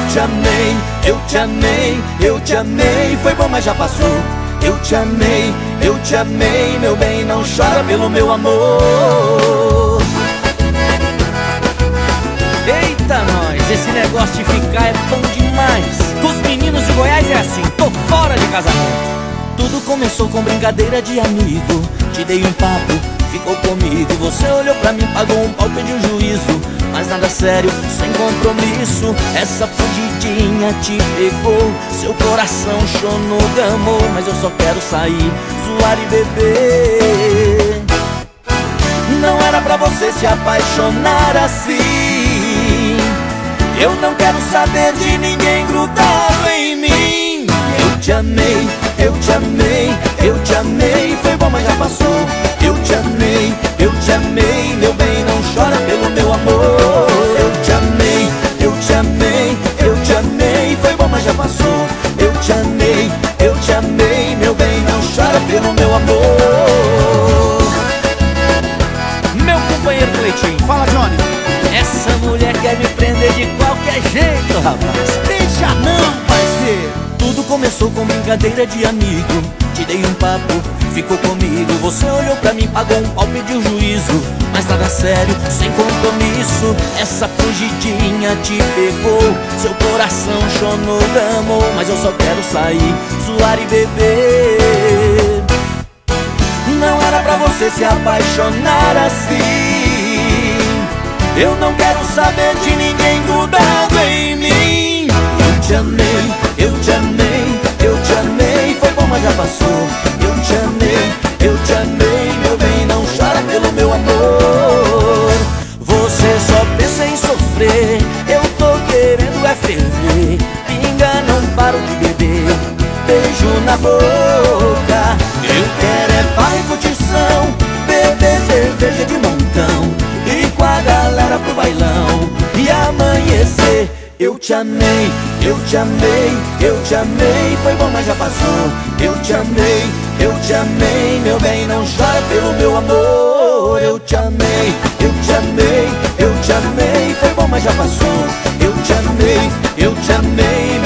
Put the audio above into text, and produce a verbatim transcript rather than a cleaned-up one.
te amei, eu te amei, eu te amei. Foi bom, mas já passou. Eu te amei, eu te amei, meu bem, não chora pelo meu amor. Eita nós, esse negócio de ficar é bom demais. Com os meninos de Goiás é assim, tô fora de casamento. Tudo começou com brincadeira de amigo. Te dei um papo, ficou comigo. Você olhou pra mim, pagou um pau, pediu juízo. Mas nada sério, sem compromisso. Essa fugidinha te pegou, seu coração chonogamou. Mas eu só quero sair, zoar e beber. Não era pra você se apaixonar assim. Eu não quero saber de ninguém grudado em mim. Eu te amei, eu te amei, eu te amei. Foi bom, mas já passou. Eu te amei, eu te amei, meu bem, não chora pelo meu amor. Eu te amei, eu te amei, eu te amei. Foi bom, mas já passou. Eu te amei, eu te amei, meu bem, não chora pelo meu amor. Meu companheiro Cleitinho, Fala, Johnny. essa mulher quer me prender de qualquer jeito, rapaz. Deixa não, parceiro. Tudo começou com brincadeira de amigo. Te dei um papo, ficou comigo. Você olhou pra mim, pagou um pau, pediu juízo. Mas nada sério, sem compromisso. Essa fugidinha te pegou, seu coração chonogamou. Mas eu só quero sair, zoar e beber. Não era pra você se apaixonar assim. Eu não quero saber de ninguém grudado em mim. Eu te amei, eu te amei, eu te amei. Foi bom, mas já passou. Eu te amei, eu te amei, meu bem, não chora pelo meu amor. Você só pensa em sofrer, eu tô querendo é ferver. Pinga, não paro de beber, beijo na boca. Eu quero é farra e curtição, beber cerveja de montão, e com a galera pro bailão e amanhecer. Eu te amei, eu te amei, eu te amei. Foi bom, mas já passou. Eu te amei, eu te amei, meu bem, não chora pelo meu amor. Eu te amei, eu te amei, eu te amei. Foi bom, mas já passou. Eu te amei, eu te amei,